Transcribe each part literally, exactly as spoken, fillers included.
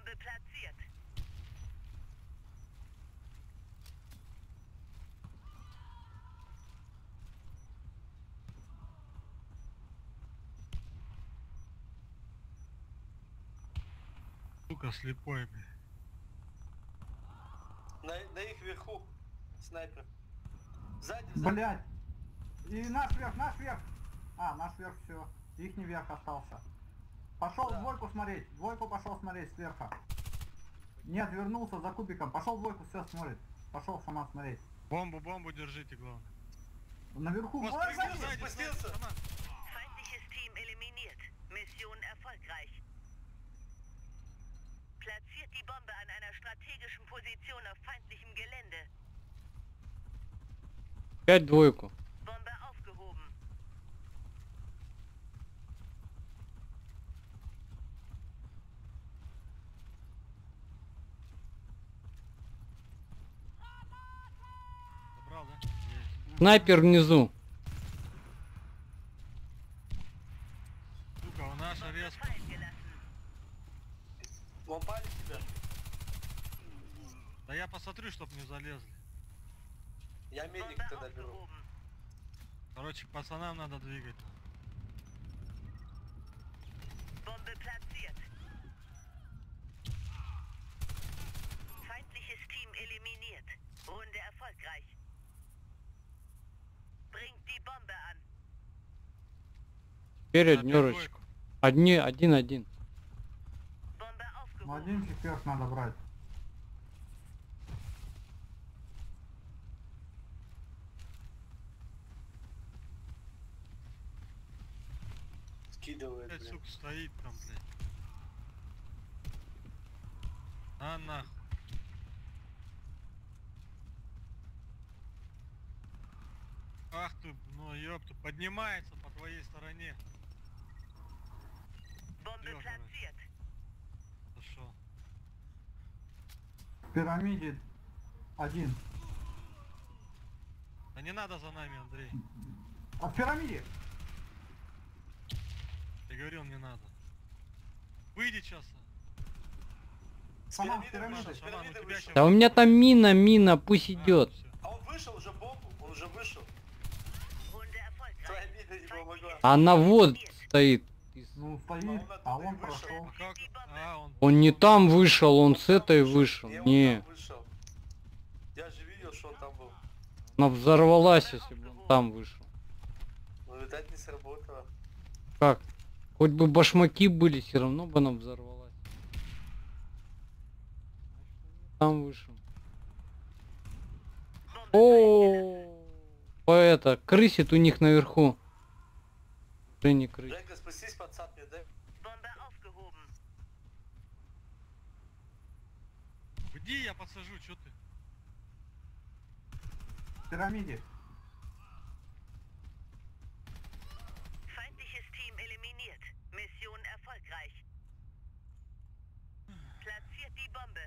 Bombe platziert. Сука, слепой, блядь. На, на их верху. Снайпер. Сзади, сзади. Блять. И наш верх, наш верх. А, наш верх все. Их не верх остался. Пошел Да. двойку смотреть. Двойку пошел смотреть сверху. Нет, вернулся за кубиком. Пошел двойку, все смотрит. Пошел сама смотреть. Бомбу, бомбу держите, главное. Наверху. Вот, Ой, прыгни сзади. сзади, спустился. сзади, сама. Feindliches Team eliminiert. Mission erfolgreich. Platziert die Bombe an einer strategischen Position auf feindlichem Gelände. Пять двойку. Bombe aufgehoben. Забрал, да? Есть. Снайпер внизу. Сука, у наша Bombe резко. fallen gelassen. Вон палит тебя. Да я посмотрю, чтоб не залезли. Я медик Bombe тогда беру. aufgehoben. Короче, к пацанам надо двигать. Bombe platziert. Feindliches Team eliminiert. Runde erfolgreich. Bringt die Bombe an. Теперь Опять однерочку. двойку. Одни, один-один. Bombe Ну, aufgehoben. один вверх надо брать. Скидывает, Опять, блин. сука, стоит там, блядь. А нахуй. Ах ты, ну ёпту, поднимается по твоей стороне. Bombe Лёха, platziert. Пошел. В пирамиде один. Да не надо за нами, Андрей. А в пирамиде. Я говорил, не надо. Выйди сейчас. С Шаман, пирамиды пирамида. вышел, с Шаман, у пирамиды тебя вышел. щас- Да у меня там мина, мина, пусть идет. А он вышел уже бомбу, он уже вышел. Runde erfolgreich. Твоя мина не помогла. Она вот стоит. Ну, стоит, он а оттуда он и вышел. прошел. А как? А, он... Он не там вышел, он с этой вышел. Не, он Не, там вышел. Я же видел, что он там был. она взорвалась, если бы он там вышел. Но, видать, не сработало. Как? Хоть бы башмаки были, все равно бы она взорвалась. Там вышел. О, по это, крысит у них наверху. Уже не крысит. Жека, спустись под сад мне, дай. Bombe aufgehoben. Иди, я подсажу, что ты? В пирамиде. Feindliches Team eliminiert. Mission erfolgreich. Platziert die Bombe.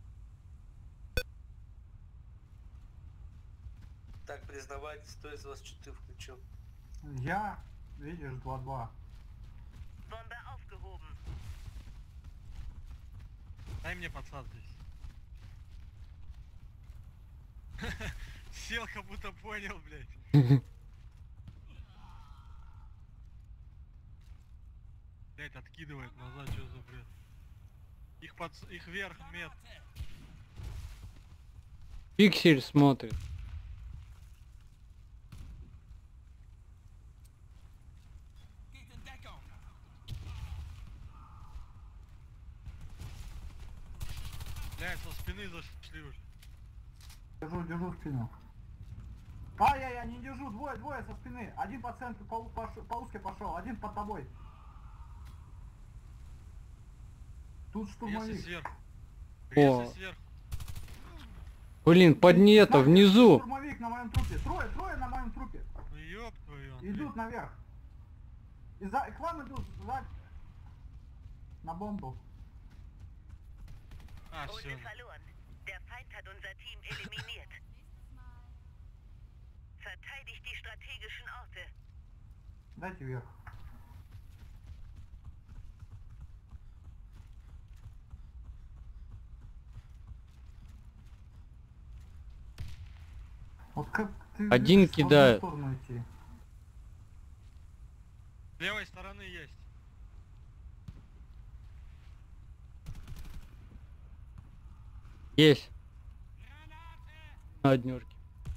Так, признавайтесь, кто из вас что-то включил. Я, видишь, два-два. Bombe aufgehoben. Дай мне подсад здесь. Сел, как будто понял, блядь. Блядь, откидывает назад, что за бред? Их под... их вверх мед. Пиксель смотрит. Блядь, со спины зашли уже. Держу, держу спину. А, я, я не держу, двое, двое со спины. Один по центру, по, по, ш- по узке пошел, один под тобой. Тут Если штурмовик. сверху. О. Если сверху. Блин, под не это, Смотри, внизу. Штурмовик на моем трупе. Трое, трое на моем трупе. Ну ёб твою, Андрей. Идут наверх. И за, к вам идут, за... На бомбу. А, Runde все. verloren. Der Feind hat unser Team eliminiert. Verteidigt die strategischen Orte. Дайте вверх. Вот как ты Один любишь в одну кидает. сторону идти. С левой стороны есть. Есть. На однерке.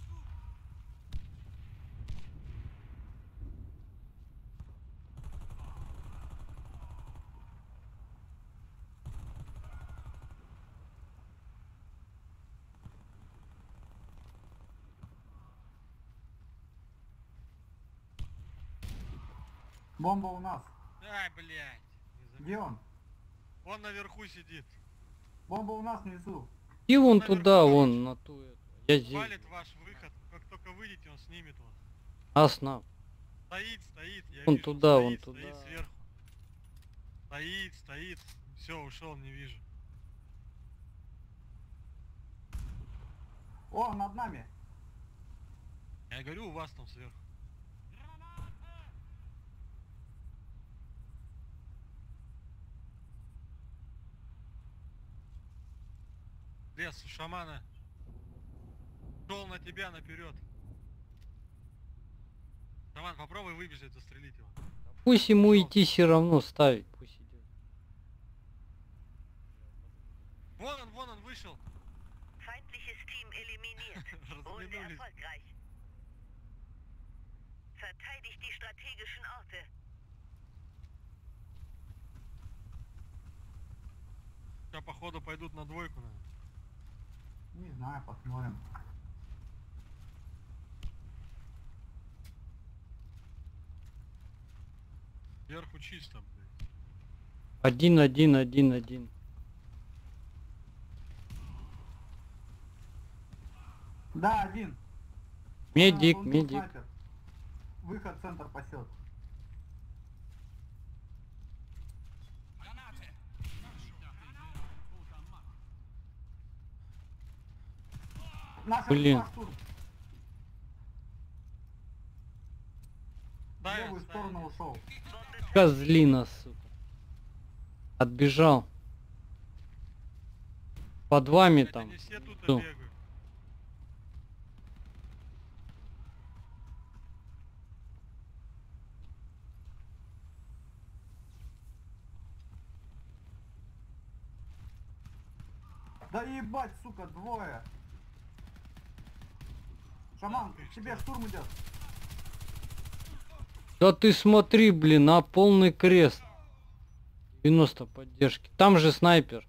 Бомба у нас. Ай, блядь. Не Где заметил. он? Он наверху сидит. Бомба у нас внизу. И вон наверху туда, есть. вон, на ту эту. Я здесь. Валит ваш выход. Как только выйдете, он снимет вас. Асна. Стоит, стоит. Я Вон вижу, туда, стоит, вон стоит туда. сверху. Стоит, стоит. Все, ушел, не вижу. О, над нами. Я говорю, у вас там сверху. Лес у шамана. Шел на тебя наперед. Шаман, попробуй выбежать, застрелить его. Пусть ему идти все равно ставить. Пусть идет. Вон он, вон он вышел. Feindliches Team eliminiert. Runde Разминулись. erfolgreich. Verteidigt die strategischen Orte. Сейчас походу пойдут на двойку, наверное. Не знаю, посмотрим. Сверху чисто, блядь. Один, один, один, один. Да, один. Медик, А, вон тут медик. снайпер. Выход, центр пасет. Наша Блин. шла штурм. В Да, левую сторону ушел. Козлина, сука. Отбежал. Под вами это там. не все тут внизу. бегают. Да ебать, сука, двое. Шаман, к тебе штурм идет. Да ты смотри, блин, на полный крест. девяносто поддержки. Там же снайпер.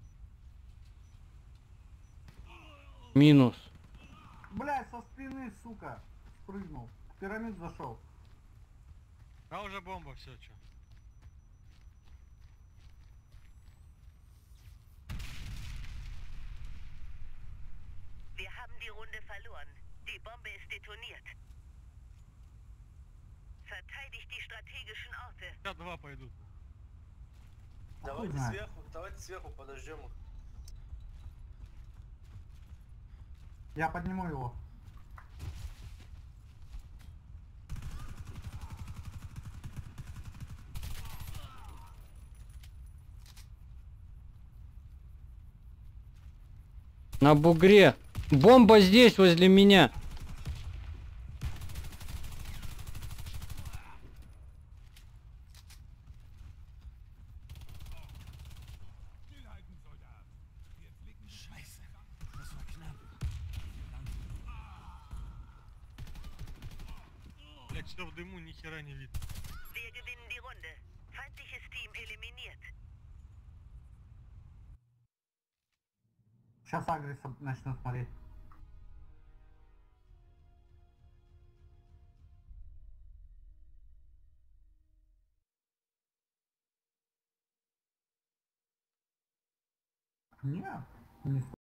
Минус. Блядь, со спины, сука, спрыгнул. В пирамид зашел. А уже бомба, все, что. Wir haben die Runde verloren. Die Bombe ist detoniert. Verteidigt die strategischen Orte. Сейчас два пойдут. Давайте знает. сверху, давайте сверху подождем их. Я подниму его. На бугре. Бомба здесь, возле меня. Блять, все в дыму, ни хера не видно. Wir gewinnen die Runde. Feindliches Team eliminiert. Сейчас агресса начну смотреть. Не, не